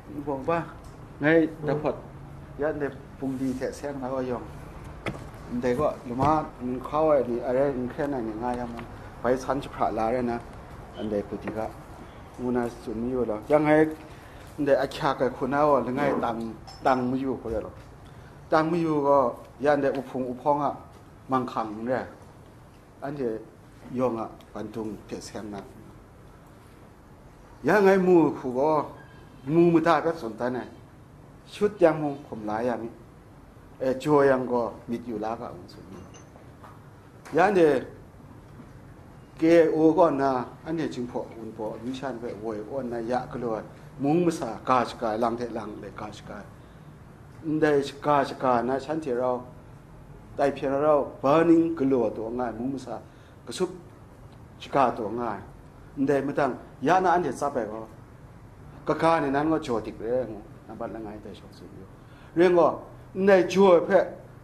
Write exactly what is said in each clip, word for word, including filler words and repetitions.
บอกว่าngay đặc phật ya để bùng đi thẻ xe nó có dùng để có lúc mà khâu ấy thì ở đây cái này ngay em phải sẵn chụp lại lại nè anh để bụi cái muốn là chuẩn bị rồiยังไงđể anh chạc cái khuôn áo là ngay tăng tăng mớiอยู่ก็ได้หรอtăng mớiอยู่ก็ยันđểอุปงอุปองอ่ะมังคังเนี่ยอันเดียยองอ่ะปันตุงเทเซมนะยังไงมูขู่ก็มูมือตาก็สนใจเนี่ยชุดยังมุงผมหลายอย่างนี้เออจัวยังก็มิดอยู่แล้วก็องสุนียันเดียเกอโอก่อนนะอันเดียจึงพออุ่นพอวิชันไปโวยอ้วนนะยะก็เลยมุงมือสากาชกายลังเทลังเลยกาชกายได้กาชกายนะฉันที่เราได้เพียงเราเบิร์นิ่งกลัวตัวง่ายมุงมือสากระซุบชกาตัวง่ายได้ไม่ตั้งยานะอันเดียซับไปก็กะกาในนั้นก็โจติกเรื่องนับบัตรละไงแต่ชอบสุดอยู่เรื่องก็ในช่วยเพื่อ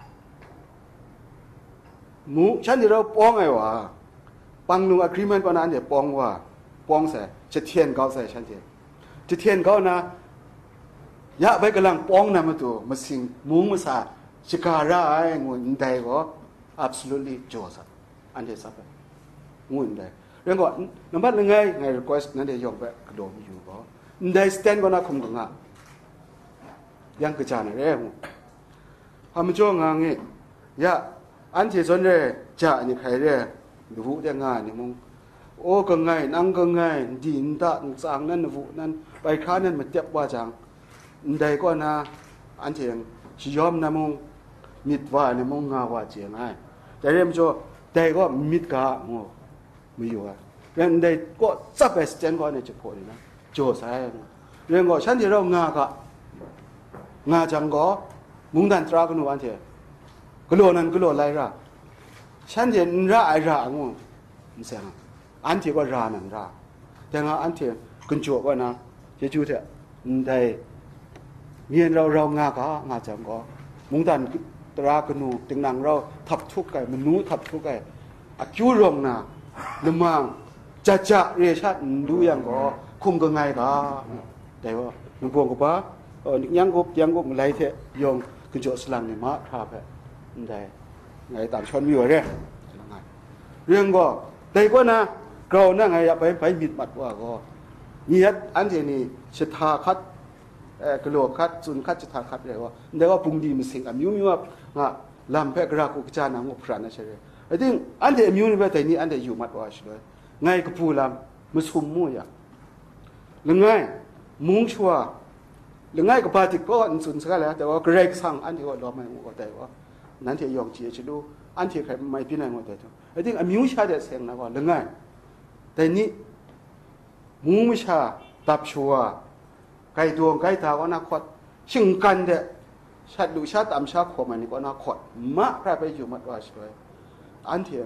หมูฉันที่เราป้องไงวะปังนุ่งอะครีเมนต์ปนั้นเดี๋ยวป้องว่าป้องใส่จะเทียนเขาใส่ฉันเทียนจะเทียนเขานะยะไปกำลังป้องนะมาตัวมาสิงหมูมาสาชิการะไอ้งูได้ก็ absolutely โจสัตอันเดียซับไปงูได้เรื่องก็นับบัตรละไงไง request นั้นเดี๋ยวยกไปกระโดดอยู่ก็ได้ stand ก็น่าคุมกันง่ะยังกระจายเรื่องพอมาช่วงงานนี้ยะอันที่ส่วนเรื่องจะนี่ใครเรื่องดูเรื่องงานนี่มึงโอ้ก็ไงนั่งก็ไงดินตาสางนั่นดูนั่นไปค้านั่นมันเจ็บว่าจังได้ก็นะอันที่ชิยอมนะมึงมิดว่าเนี่ยมึงงาว่าเจียงไงแต่เรื่องโจได้ก็มิดกะมึงไม่อยู่อ่ะเรื่องได้ก็ซับไปสเตนก็เนี่ยจะพอดีนะโจใส่เรื่องก็ฉันที่เรางากะงาจังก็มุงดันตรากันวันเถอะกลัวนั่นกลัวอะไรล่ะฉันเห็นร่าไอร่างูมันเสียงอันที่ก็ร่านั่นร่าแต่งาอันที่คุณจวบว่านะจะจูเถอะได้เมียนเราเรางากะงาจังก็มุงดันตรากันนูตึงนางเราทับทุกข์ไก่มันนู้ทับทุกข์ไก่อาคิวลงนะลำมังจะจะเรียชัดดูยังก็คุมกันไงกะแต่ว่าหลวงพ่อก็ป่ะเออยังกบยังกบอะไรเถอะยงคุณโจสลังเนี่ยมาท่าไปได้ไงตามชนวิวเรื่องเรื่องก็แต่ก็นะเรานั่งไงไปไปบิดมัดว่าก็นี่ฮะอันที่นี่ชะตาคัดเออกระโหลกคัดจุนคัดชะตาคัดเลยว่าแต่ว่าปุ่งดีมันสิ่งอ่ะมิวมิวว่าง่ะลำเพกรักอุกจานังอุปราณนะใช่ไหมไอ้ที่อันที่มิวนี่ไปแต่นี่อันที่อยู่มัดว่าใช่ไหมไงกปูลำมันสุ่มมั่วอย่างหรือไงมุ้งชัวหรือไงกับปาติก็อันสุนสักแล้วแต่ว่าเกรกสั่งอันที่ว่าเราไม่รู้แต่ว่านั้นที่ยองเจียจะดูอันที่ใครไม่พิจารณาแต่ตัวไอ้ที่มิวชาเด็ดเสียงนะว่าหรือไงแต่นี่มุ้งชาตับชัวไก่ดวงไก่ตาก็น่าขดชิงกันเด็ดชาดูชาตามชาขมันนี่ก็น่าขดมะพระไปอยู่มัดว่าช่วยอันที่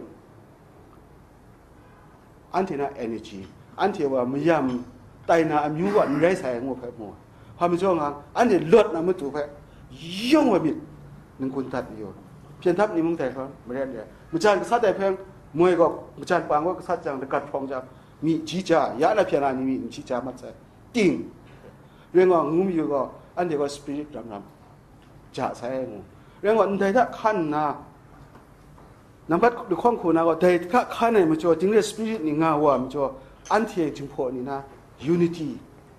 อันที่น่า energy อันที่ว่าไม่ยำไตน่ามิวว่าไม่ได้ใส่งูเพิ่มมัวพอมาช่วงนั้นอันนี้เลือดนะมันถูกไปย่องมาบิดหนึ่งคนตัดอยู่เพียงทับนี่มึงแต่เขาไม่ได้เลยมุจานก็สัตว์แต่เพียงมวยก็มุจานปางก็สัตว์จังแต่กัดฟองจังมีจีจ่ายาละเพียงอันนี้มีจีจ่ามัดใส่ติ่งเรื่องว่างูมีอยู่ก็อันเดียวก็สปิริตรำรำจ่าใส่งูเรื่องว่าในถ้าขั้นนะน้ำพัดดูข้องคุณนะก็แต่ถ้าขั้นไหนมันจะจึงเรียกสปิริตนี่งาว่ามันจะอันเทียงจึงพอนี่นะ unity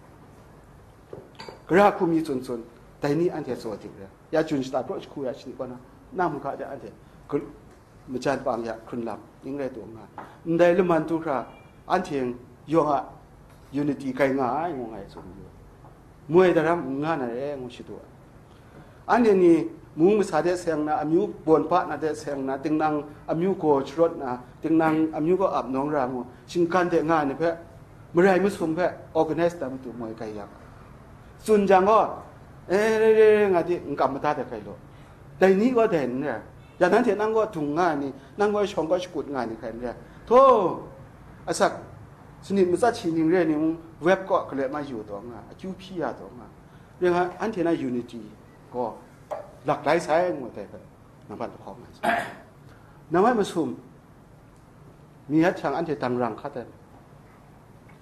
กระคุมีส่วนๆแต่นี่อันเดียสวดจริงเลยยาจุนสตาร์ทรถคุยอาชีพก่อนนะน้ำมันก็จะอันเดียก็มุจานปางยาครุนลำยิ่งได้ตัวงานได้ละมันตุกระอันเทียงยงอ่ะยูนิตี้ไกลง่ายงงไงสมอยู่มวยแต่ละงานอะไรงงชิตัวอันเดียนี่มุ้งภาษาเดชเสียงนะอามิวบวนพระนะเดชเสียงนะตึงนางอามิวโกชรถนะตึงนางอามิวก็อับน้องรางชิงการเดงานเนี่ยเพื่อเมื่อไรไม่สมเพื่อ organize ตามตัวมวยไกลยักส่วนจังก็เอ๊ะงานที่งกำมาตาแต่ใครรู้แต่นี้ก็เด่นเนี่ยอย่างนั้นเถอะนั่งก็ถุงงานนี่นั่งก็ชงก็ฉุดงานนี่ใครเนี่ยโธ่อาศักสนิทมันสักชิ้นหนึ่งเรื่องนี้เว็บก็เกลือมาอยู่ตัวงานจูพี่อะตัวงานเรื่องอันที่น่ายูนิตี้ก็หลักหลายสายหมดแต่แบบน้ำพันธุ์ของมันน้ำมันมาซุ่มมีฮัทช่างอันที่ต่างรังคัดแต่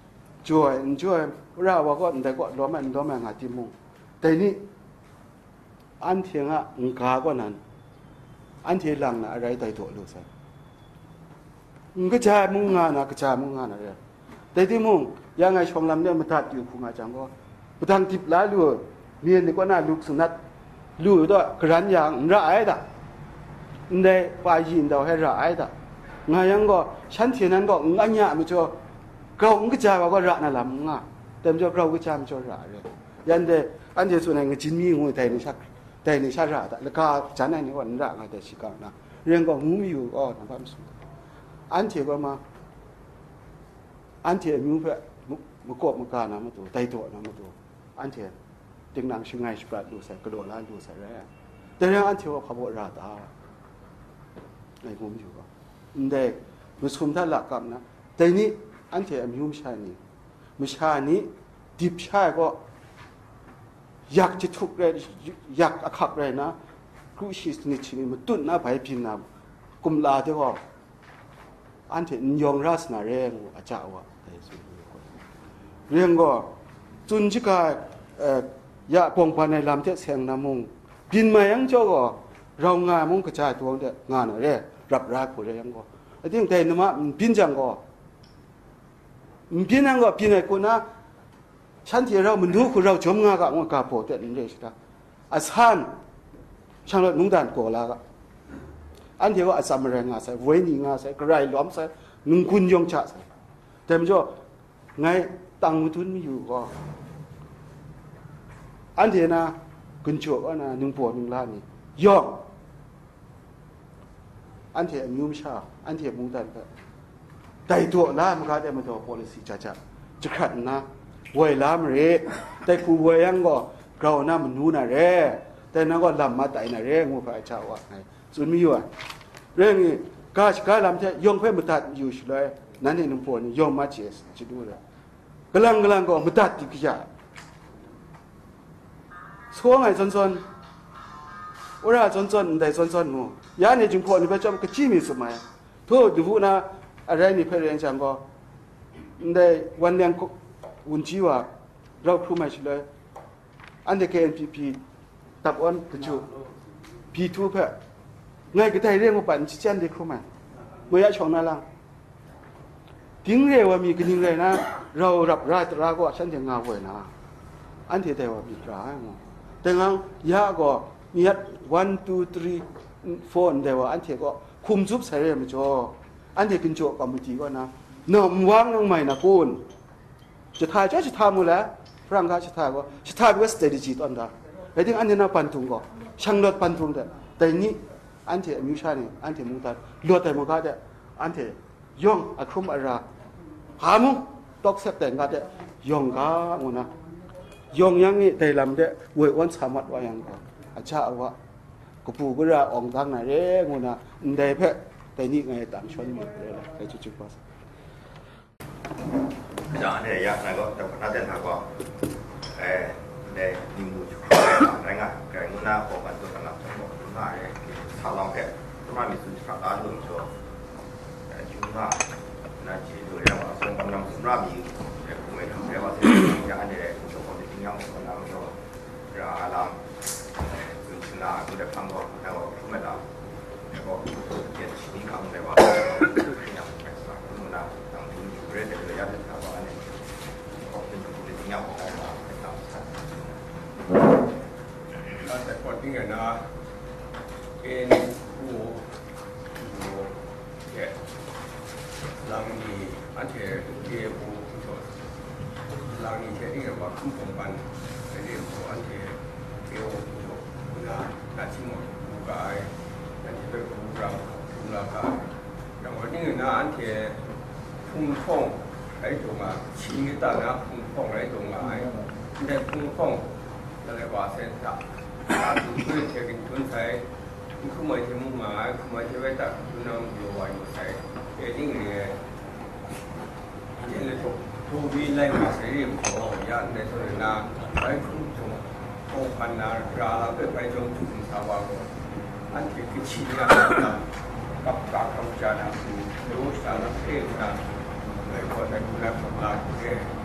ช่วยช่วยเราว่าก็แต่ก็ล้อมันล้อมันหาที่มุงแต่นี่อันเทียงอ่ะงกาก็นั้นอันเทียหลังนะอะไรไต่ตัวรู้สึกมึงก็จะมุ่งงานนะก็จะมุ่งงานอะไรแต่ที่มุ่งยังไงชงลำเนี่ยมันทัดอยู่พุงอาจารย์ก็ประทังทิพย์ล้าลู่เมียนดีกว่าน่าลูกสุนัขลู่ด้วยกระนั้นอย่างร้ายด่ะในป่ายินเราให้ร้ายด่ะงายังก็ฉันเทียนั้นก็งานเนี่ยมันจะเราก็จะว่าก็ร้ายนั่นแหละมึงอ่ะแต่มันจะเราก็จะมันจะร้ายเลยยันเดอันเดียส่วนไหนก็จินมีงูไทยในชักไทยในชาติร้ายแต่แล้วก็ฉันในนี้วันร้ายแต่สิกันนะเรื่องก็งูมีอยู่ก็ทำความสุขอันเทียก็มาอันเทียมีเพื่อมุกบมุกการนะมาตัวไต่ตัวนะมาตัวอันเทียจึงนางช่วยไงช่วยดูใส่กระโดดล้านดูใส่แร่แต่เรื่องอันเทียว่าขบวนราตาไอ้งูมีอยู่ก็เด็กมุสลิมท่านหลักกันนะแต่นี้อันเทียมีมุชานี่มุชานี้ดิบชาก็อยากจะทุกข์เลยอยากอักเลยนะครูชิสนิชินี่มันตุ้นนะไปพินนะกุมลาเดียวก็อันที่ยองรัสนาเรื่องอาจารย์ว่าเรื่องก็จุนจิกาเอ่อยาปงพันในลำเทเสียงน้ำมุงบินมายังเจ้าก็เรางานมุงกระจายตัวเด็กงานอะไรรับรักผู้ใดยังก็ไอ้ที่แต่นมาบินจังก็บินยังก็บินไอ้คนนะฉันที่เรามันรู้คือเราชมงานกับงานโปรเตนเรสนะอาสานช่างรถนุ่งด่านโกลาก็อันที่ว่าอาสามแรงงานใส่เวนิงานใส่กระไรล้อมใส่นุ่งคุณยงชะใส่แต่มันจะไงตังมุทุนมีอยู่ก็อันที่นะกุญจก็นะนุ่งปวดนุ่งล้านนี่ย่องอันที่มีมุชาอันที่มุงด่านก็แต่ตัวล้านมันก็ได้มาตัว policy จ้าจ้าจะขัดนะวัยล้ามเร่แต่ผู้วัยยังก็เราหน้ามันนู้น่ะเร่แต่นั่นก็ลำมาแต่น่ะเร่งูพระเจ้าว่าไงส่วนมีอยู่เรื่องนี้กาชกาลำเทยงเพื่อมุตัดอยู่เลยนั่นเองนุ่งปวดยงมาเจสจะดูเลยกำลังกำลังก็มุตัดติกิจาช่วงไอ้ซนซนว่าซนซนแต่ซนซนงูยาในจุงพวนี่พระเจ้าก็จี้มีสมัยทั่วดูพวกนะอะไรนี่เพื่อนจังก็ในวันเลี้ยงวุ้นจีว่าเราครูไม่ใช่เลยอันเดกเอ็นพีพีตับอ้อนกระจูพีทูเพื่อไงก็ได้เรื่องว่าปั่นชี้แจงเด็กครูไม่เมื่อช่วงนั้นล่ะทิ้งเรียกว่ามีกันยังไงนะเรารับราตราก็ฉันจะงาไว้นะอันที่แต่ว่ามีร้ายมั้งแต่งั้นยาก็มีฮัด one two three four แต่ว่าอันที่ก็คุมซุบใส่เรื่องมันจ่ออันที่กินโจกับมือจีก็นะนอมวางน้องใหม่นะคุณจะถ่ายจะจะทำหมดแล้วฝรั่งเขาจะถ่ายก็จะถ่ายเป็น strategy ตอนนั้นไอ้ที่อันนี้น่าปันทุงก็ช่างรถปันทุงแต่แต่นี้อันที่มิวชานี่อันที่มุงตัดรถแต่มุงก็แต่อันที่ย่องอารมณ์อะไรหามุงตกเสพแต่งก็แต่ย่องก็งูนะย่องยังงี้แต่ลำเดะเววันสามัดว่ายังก็อาจารย์ว่ากูปูก็จะออกทางไหนเด้งูนะเดเพะแต่นี่ไงต่างชนหมดเลยไอ้จุดๆว่าじゃあね、やなご、なぜなご、えー、で、にむちゅか、ねが、けんな、おかとかな、な、え、さらんけ、とまみすじか、あるんちょ、え、じゅんな、なち、どれは、そんな、すらみ、え、こめ、これは、せ、やね、そこで、にゃん、そんな、よ、じゃあ、らん、え、うんちな、これ、かんご、なご、こめだ、え、ご、え、ちにかんでは、にゃん、え、さ、このな、เรื่องเดียวกันเลยครับว่าเนี่ยก็เป็นเป็นเงาของเราครับแต่คนที่เงินนะเอ็นผู้ผู้แก่หลังนี้อันเชเกี่ยวผู้ชนหลังนี้เช่นที่ว่าคุ้มครองกันในเรื่องของอันเชเกี่ยวผู้ชนนะนาชิมผู้กายนั่นจะเป็นผู้เราผู้ราคาอย่างวันนี้นะอันเชพุ่งพ่องไอ้ตรงอ่ะชี้ตานะพุ่งพ่องไอ้ตรงอ่ะไอ้ได้พุ่งพ่องอะไรว่าเส้นตัดการดูเพื่อเช็คอินทุนใช้คุณหมายถึงมุ่งหมายคุณหมายถึงว่าตัดคุณน้องอยู่วันอยู่ใช้เอดิ้งเนี่ยยังเลยถูกทูบีไล่มาใช้เรื่องของยันในส่วนนั้นไอ้คุณจงโอพันนาราเราไปไปจงถึงสาวกอันที่คือชี้นะกับการทำจานะรู้สารเพศนะในคนในคุณภาพของเราเนี่ย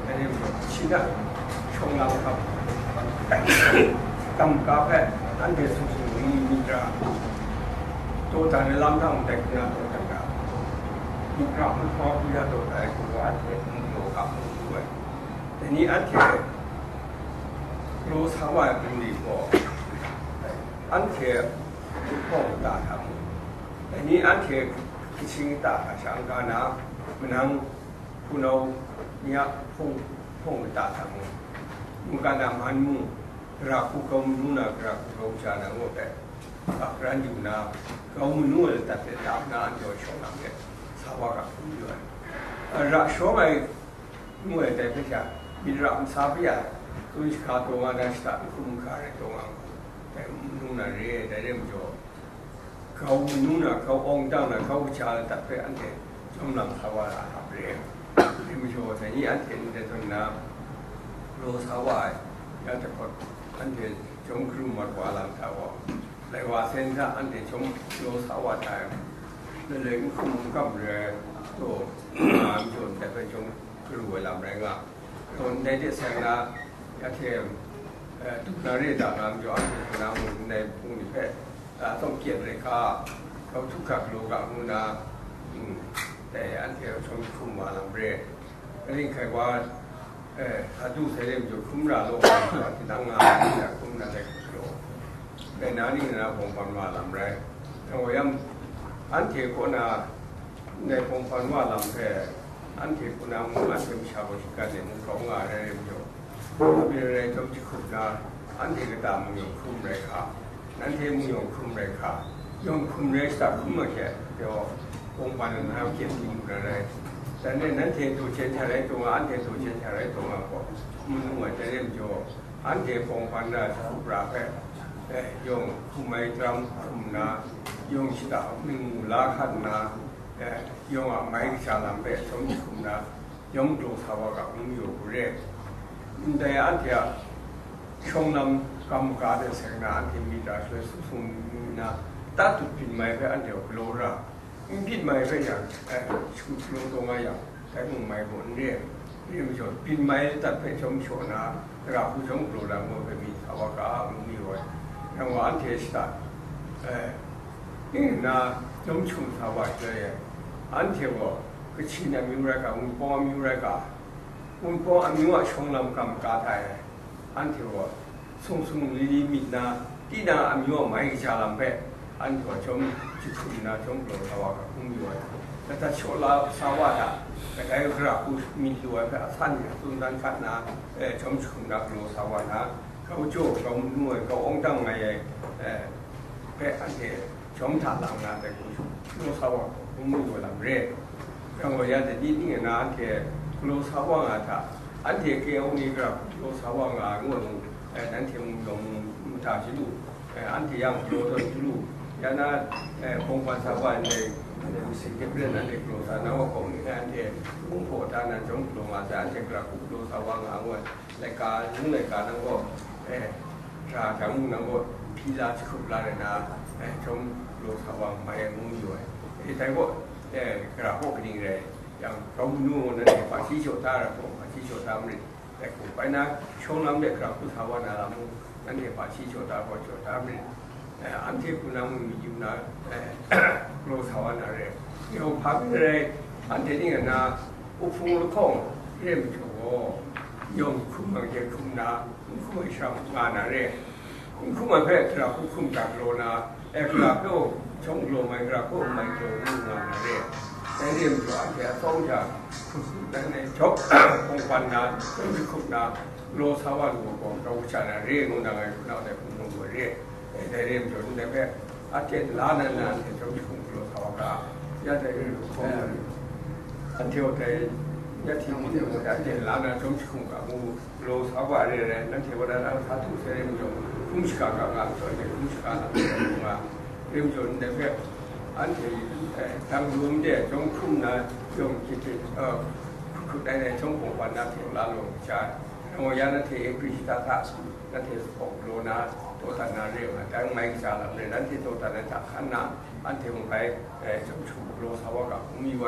อันนี้ชิ้นละชงเราครับกำกับแค่อันเดียสุสุมีมีตราตัวทางในลำทางแต่คุณตัวทางการมีกราบมันพอที่จะตัวแต่คุณว่าเห็นโลกับด้วยแต่นี้อันเดียรู้สาวาเป็นดีพออันเดียพ่อตาทำแต่นี้อันเดียคิดชิงตาช่างการนะมันนั่งคุณเอาเนี่ยพงพงตาทำมุการนำหันมุรักผู้เขามุนักรักผู้เขาชาหนังโง่แต่รักรันอยู่นาเขามุนุ่ยแต่เป็นดาบนานโดยชงนำเนี่ยสาวกับผู้อยู่รักชงไอ้มุ่ยแต่ไม่ใช่บิดรักสาบยาตัวที่ขาตัวงานสตาร์คุ้มค่าในตัวงานแต่มุนักเร่แต่เรื่องจบเขามุนุ่ยเขาองค์ตั้งนะเขาชาแต่เป็นอันเดียชงนำสาวาหับเร่ที่ไม่โชว์แต่นี่อันเดียในตอนนั้นโลสาวายยาตะกดอันเดียชมครูมากว่าลำสาวในว่าเส้นถ้าอันเดียชมโลสาวาไทยนั่นเลยคุ้มกับเรือตัวงานชนแต่เป็นชมครูลำแรงอ่ะคนในที่แสงละยาเทียมทุกนารีดางามย้อนน้ำในภูมิแพทย์ต้องเกียรติเลยค่ะเขาทุกขักโลกามุนาแต่อันเดียวชมครูมาลำเรืออันนี้ใครว่าเออถ้าดูเสร็จจะคุ้มราโลกที่ตั้งงานจะคุ้มราเล็กโลแต่นั้นนี่นะผมฟังว่าลำแรงทั้งว่ายังอันเทคนน่ะในผมฟังว่าลำแรงอันเทคนน่ะมุ่งอันเป็นชาวบ้านกันเนี่ยมุ่งของงานอะไรอยู่ถ้าเป็นอะไรต้องจิคุนะอันเทก็ตามมุ่งยงคุ้มเลยค่ะอันเทมุ่งยงคุ้มเลยค่ะยงคุ้มเลยสักคุ้มมาแค่เดี๋ยวผมฟังนะเขียนทิ้งอะไรแต่ในนั้นเทตัวเชนชาไรตัวอันเทตัวเชนชาไรตัวมาก็มันเหมือนจะเรียมโจอันเทพงพันธ์สุปราแพยงคุไมตรัมคุมนายงชิตามิงลาขันนายงอ่ะไม่ชาลัมเปสมคุมนายงดูสาวกับมิงอยู่เร่แต่อันเทชงนำกรรมการเสนาอันเทมีราช่วยสุนนะตัดตุปินไม่ไปอันเทวโลราพินไม่ไปอย่างชุดลงตรงมาอย่างแต่มึงไม่ผลเรียกเรียกไม่ชดพินไม่ตัดไปชมโฉนะแต่เราผู้ชมโปรดังมันไปมีสาวกามึงมีไว้ทั้งวันเทสต์เออนี่นะชมชุมสาวกเลยอันเทวะก็ชินมีอะไรกันอุ้งป้อมีอะไรกันอุ้งป้อมีว่าชงลำกำกาไทยอันเทวะส่งส่งลีลีมิดนะที่น่ามีว่าไม่ชาลัมเปอันที่ว่าชมจิตวิญญาณชมโปรดสาวกคุ้มอยู่แต่ถ้าชนลาสาวกอ่ะแต่ใครก็รักผู้มีตัวแบบสั้นอย่างตุนดันขัดนะเออชมชุมรักโลสาวกนะเขาโจ้เขาหน่วยเขาองค์ตั้งไงเออแค่อันที่ชมถาดหลังนะแต่ผู้โลสาวกคุ้มอยู่ลำเร่ยังว่าอย่างแต่ดีนี่นะอันที่โลสาวกอ่ะถ้าอันที่เกี่ยวนี่กับโลสาวกอ่ะงวดเออนั่นที่มึงยงมุทาชิลูเอออันที่ยังโลตัวชิลูยานาคงปัสสาวะในสิ่งที่เรื่องนั้นเด็กโลสานาวคงนี่นั่นเองมุ่งโผล่ทางนั้นจงลงมาจากเจ้ากระปุกโลสาวะงาวันรายการมุ่งรายการนั้นก็เออชาจังมุ่งนั้นก็พิจารณาคุบลาเลยนะเออจงโลสาวะมาอย่างมุ่งอยู่ไอ้แต่ก็เออกระปุกนี่เลยอย่างเขานู่นนั่นเองภาษีโชตาระผมภาษีโชตามันแต่กูไปนะช่วงนั้นเด็กกระปุกสาวะนาลามุ่งนั่นเองภาษีโชตาพอโชตามันอันที่คุณน้ำมีอยู่นะโลสาวนาเร่เดี๋ยวพักเลยอันที่นี่นะอุฟุลคงเริ่มโชว์ยงคุ้มมาเกี่ยวคุ้มนะคุ้มไม่ชอบงานนาเร่คุ้มคุ้มมาเพื่อเราคุ้มกับโลนะเอกราโก้ชงโลไม่กราโก้ไม่โลงานนาเร่แต่เริ่มโชว์อันที่ต้องจากในชกคงปันนะต้องคุ้มนะโลสาวลูกของเราชนะเร่งงานอะไรเราได้คุ้มลงเร่แต่เรียนจนได้แค่อาเจนล้านนานๆจะมีคุ้มโลสาวกายาได้เรื่องของอันเที่ยวแต่ยาที่มีเรื่องอาเจนล้านนานจะมีคุ้มกับมูโลสาวกอะไรอะไรนั่นเที่ยวได้แล้วถ้าถูกเรียนจนคุ้มชิกากับงานส่วนใหญ่คุ้มชิกาแล้วมาเรียนจนได้แค่อันที่ทางรวมเดียจงคุ้มนะจงคิดเออคือได้ในช่องของวันนั้นเที่ยวล้านลงใช่โอ้ยานาทีเอพิชิตาทัศน์นาทีสองโลนะตัวทนาเรียกว่าแต่ไม่ใช่ละในนั้นที่ตัวทนาจากขันนะอันที่ผมไปชมชุมโลสาวกับมีไว้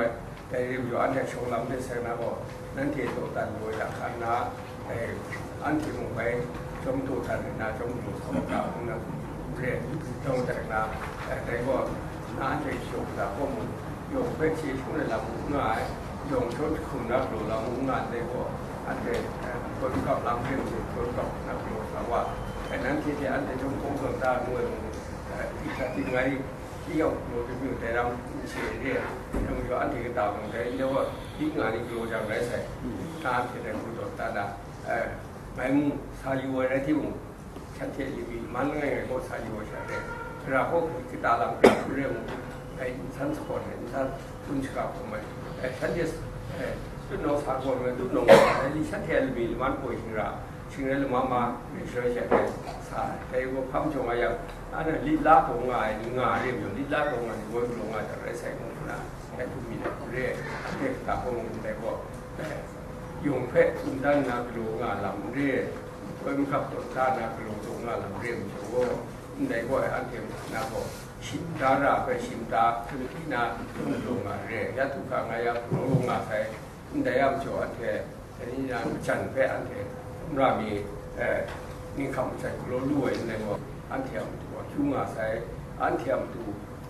แต่อยู่อันเดียชงลำที่เสนาบอกนั่นที่ตัวตันโดยหลักฐานนะอันที่มุ่งไปชมตัวทันนะชมตัวสมการของนักเรียนจงแต่งนาแต่ก็น่าจะชมแต่พวกมึงโยงเพื่อชี้ช่วยเราหน่อยโยงชดคุณนักหลวงเรามุ่งงานได้ก็อันเดียคนกับลำเรียนคนกับนักหลวงเราว่าแต่นั้นที่ที่อันเดียชมคงส่วนตาเมื่อที่ที่ไงที่เอาโยจะมีแต่เราเฉยเรียยังมีอันที่ต่างกันแต่เรียกว่าที่งานนี้โยจะไม่ใส่ตามที่ได้พูดต่อตาดาไม่มุ่งสายอยู่อะไรที่มุ่งฉันเทียบมีมันไงก็สายอยู่ฉันเรียเราพวกที่ตาลำกับเรื่องไอ้ฉันสอนเนี่ยฉันคุณชอบผมไหมไอ้ฉันจะตุ้นน้องสาวคนมันตุ้นน้องไอ้ฉันเทียบมีมันป่วยชิงราชิงเรื่องมามาเชื่อใจสายแต่ว่าพัมจงอะไรอันนั้นลิลาตรงงานงานเรียบอยู่ลิลาตรงงานว่าตรงงานจะได้ใส่ของนะไอ้ทุกมีเนี่ยเรียกเรียกตาพงแต่ก็ยงเพชรอุนดันนักโรงงานลำเรียเพิ่มขับต้นท่านักโรงงานลำเรียโชว์ในก็อันเทียมนะพอชิมดาราไปชิมดาคือที่นาโรงงานเรียยัตุขังไงยับโรงงานใส่ในอันโชว์อันเทียอันนี้นะจันเพชรอันเทียรามีนี่คำใส่กลัวด้วยในว่าอันเทียมตัวชุ่งอาใส่อันเทียมตัว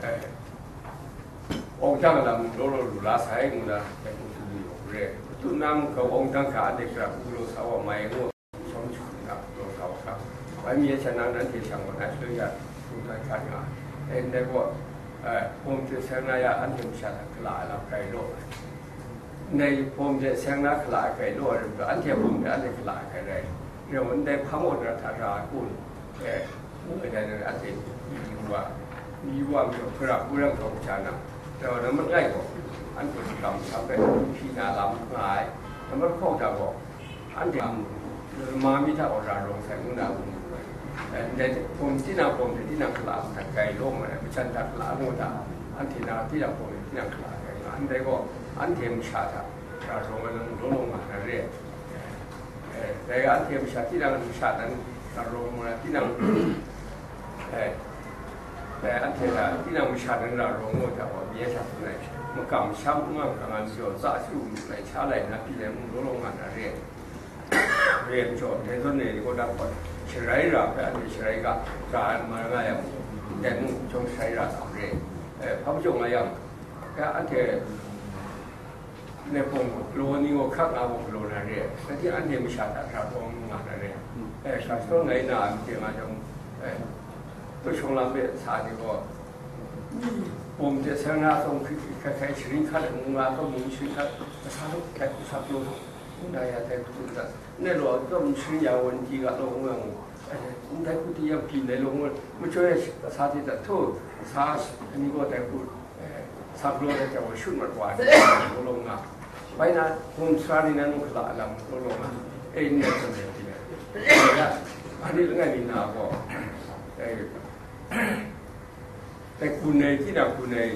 องค์จังลำโลโลลุลาใส่กุนะแต่กุศลอยู่เรียตุน้ำเขาองค์จังขาเด็กกระปุโลสาวไม่งูชมชุนกับโลสาวครับไว้มีฉะนั้นนั้นที่ช่างวันนั้นช่วยกันทุกท่านการงานเอ็นได้ว่าผมจะเสนออันที่ฉันกล่าวแล้วไกลโลกในผมจะเสนอกล่าวไกลโลกอันที่ผมจะอันที่กล่าวไกลได้เรื่องมันได้พระโมทนาธาราคุณแต่เมื่อใดอันที่มีว่ามีว่ามีพระผู้รักของฉันนะแต่ว่านั้นมันง่ายกว่าอันเป็นคำทำเป็นพินาลำหายแต่มันเข้าใจบอกอันที่มามิถ้าอราลงใส่มุนาบุญในผมที่นาผมที่นาขลาทางไกลโลกมันไม่ใช่ทางขลาโมดาอันที่นาที่นาผมที่นาขลาไกลอันใดก็อันเทียมชาติราลงมันลงลงมาเรื่อยแต่อันเทียมชาติที่นาชาตินั้นราลงมาที่นาแต่อันเทียมที่นาชาตินั้นราลงมาแต่ว่ามีชาติไหนมันกำช้ำมากการเสียสะสมในชาติไหนนะที่นาลงลงมาเรื่อยเรียนจบในต้นนี้ก็ได้ผลใช้ราคาที่ใช้กับการมาไงอย่างแต่มุ่งจงใช้ราคาเรียนพระพุทธองค์อย่างแค่อันเทในพงศ์โลนิโอข้างอาวุธโลนาเรียแต่ที่อันเทมิชาตราตรงงานเรียแต่ชาติต้นไหนนานที่มาจงตัวชงลำเบสาดีก็ผมจะเสนอตรงคือแค่แค่ชีวิตขั้นมุ่งงานต้องมุ่งชีวิตขั้นสาธุแค่สาธุได้แต่ทุกท่านในหลวงก็มีชื่อยาววันที่กับหลวงเมืองได้พูดที่ยังกินในหลวงเมืองไม่ช่วยสาธิตทั่วสาอันนี้ก็แต่พูดสับโลกแต่ว่าชุดมันกว่าหลวงอ่ะไปนะผมสาธิตนั้นก็ละลำหลวงอ่ะเอ็นเนี่ยจะเป็นที่ไหนอันนี้เรื่องนี้นะก็แต่แต่คุณในที่เราคุณใน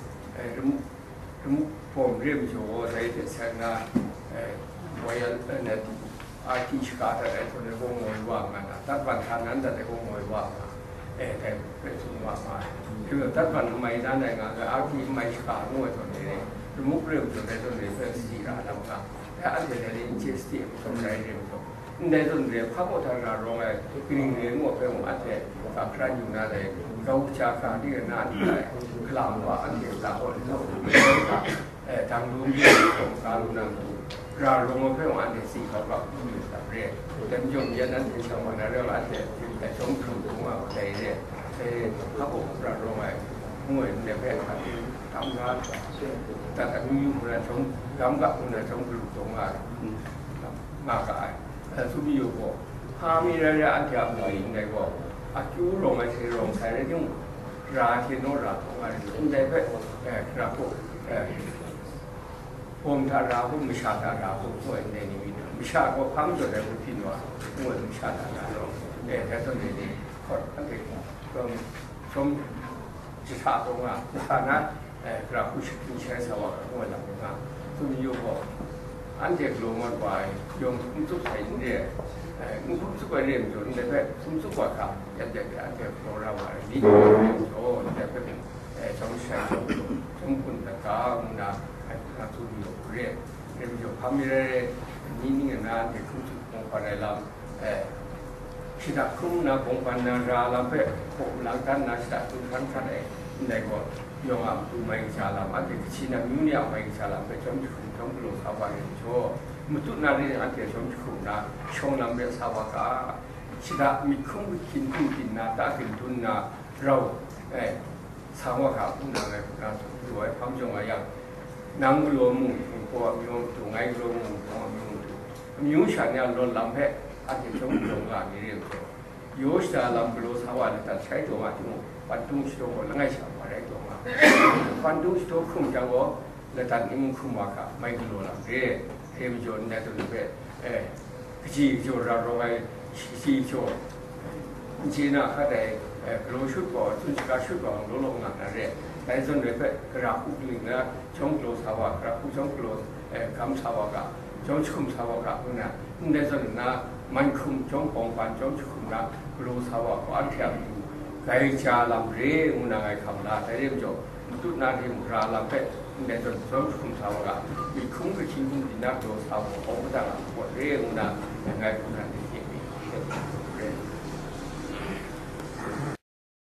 ผมเรียนโชว์ในเทศนาว่าเนี่ยอาทิตย์การอะไรคนในวงมวยว่างกันนะตัดวันทางนั้นแต่ในวงมวยว่างเออแต่เป็นสมว่ามาคือตัดวันไม่ได้ในงานแต่อาทิตย์ไม่การมวยตัวนี้เนี่ยมุกเรื่องตัวในตัวนี้เป็นสีราดำกันแต่อันเดียวนี้เจสตี้สมัยเรียนตัวในตัวนี้พระพุทธนาลงไอ้กริ่งเรียนว่าเป็นอันเดียวกับใครอยู่นั่นเลยเขาจากการที่นานได้คลำว่าอันเดียวกับคนเราไม่ได้ทางรู้เรื่องของการรู้นั่งเราลงมาเพื่อวันที่สี่เขาก็อยู่สับเรียนแต่ยมยันนั้นที่ชาวบ้านเรียกว่าแต่แต่ชมครูของเราใจเรียนแต่พระองค์เราลงไปมวยในแพทย์ทำงานแต่แต่มีคนชมกำกับคนชมครูตรงมามากกายแต่ทุกมีอยู่ก็พามีระยะอันที่อันหน่อยในก็อาจูลงมาเชื่อลงใส่ได้ยุ่งราที่โนราของอะไรในแพทย์กระปุกผมทาราผมมิชาทาราผมช่วยในนี้มิชาก็พังจนได้ผมพินว่าผมมิชาทาราเราแต่แต่ตอนนี้ขอตั้งแต่ก็ชมจิตตรงอ่ะฐานะกราบผู้ชิดเชื้อสวรรค์ผมหลังมาทุกโยมอันเด็กลงมาไปโยมทุกสายเนี่ยมุขทุกวันเรียนจนได้แบบทุกทุกวันครับยันเด็กอันเด็กเราเราอะไรนี่โอ้แต่เป็นชมชัยชมคุณตะกามุนา na tu di re re mi jo famire ni ni na de ku su bong pa le lam eh sida kum na bong pa na ra lam pe ko lang tan na sida tu kan kan eh nei ko yo am tu mai cha lam a de chi na mi ni a mai cha lam pe chom chu chom lo sa wa ni jo mu tu na ri a ke chom chu na chong lam be sa wa ka sida mi kum ki kin tu kin na ta kin tun naเราเออสาวกผู้นำในการด้วยความจงไว้ยังนางรวมมุ่งพวกมีองค์ถูกไงรวมมุ่งพวกมีองค์ถูกมีองค์ฉันเนี่ยล้นลำเพะอาจจะต้องลงงานนี้เรื่องตัวยูสตาลำบลูสาวนี่แต่ใช้ตัวมาถึงปันตุ้งสโตแล้วไงสาวอะไรตัวมาปันตุ้งสโตคุ้มจังวะแล้วตอนนี้มึงคุ้มว่าค่ะไม่กิโลลำเร่เฮมโจนเนี่ยตัวนี้เป็นเออจีโจเราเราไงจีโจจีน่ะเขาได้กลัวชุดก่อนชุดการชุดก่อนลงงานอะไรแต่ส่วนใหญ่เป็นกระปุกลิงนะช่องกลัวสาวกระปุกช่องกลัวคำสาวกะช่องชุมสาวกะพวกนั้นในส่วนนั้นมันคุมช่องปองปันช่องชุมนะกลัวสาวกอันเทียมอยู่ไก่ชาลำเร่อุณาไงคำลาแต่เรื่องจบตุนาที่มุราลำเป็ดในส่วนช่องชุมสาวกะมีคุ้มกับชิ้นคุ้มดินนักกลัวสาวกของต่างๆปวดเร่อุณาอย่างไงพวกนั้น